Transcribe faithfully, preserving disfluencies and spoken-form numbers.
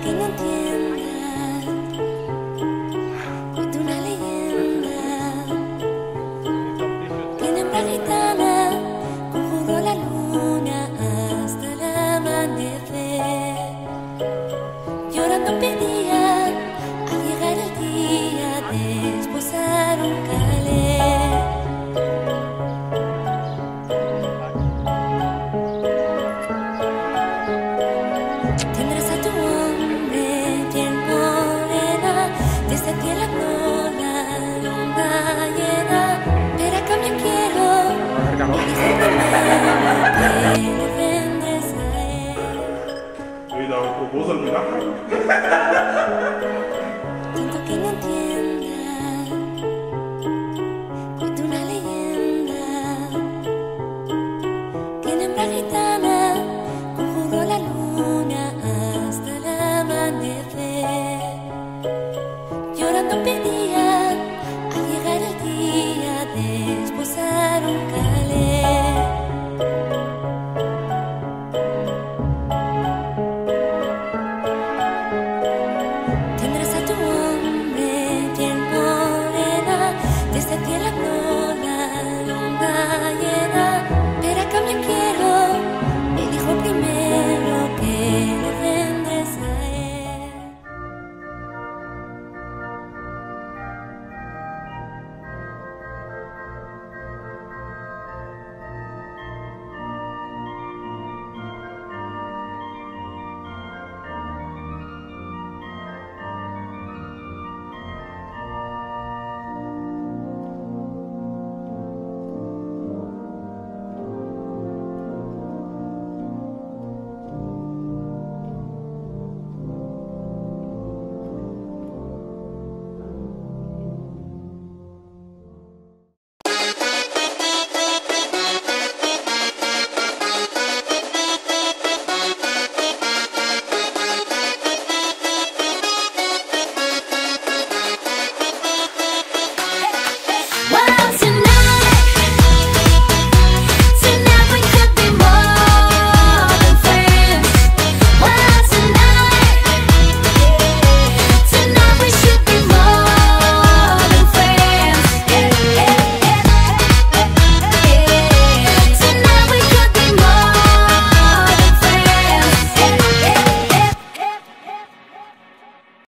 que no entiendan. Cuento una leyenda que en hembra gitana conjuró la luna hasta el amanecer. Llorando pedían al llegar el día de esposar un calé. Tendrás a tu hombre bien morena, desde ti la cola luna llena, pero a cambio quiero que le vendes a él. 여기다 그 모습이나? Tanto que no entiendan, cuento una leyenda que en hembra gitana conjuró la luna hasta el amanecer. Llorando pedí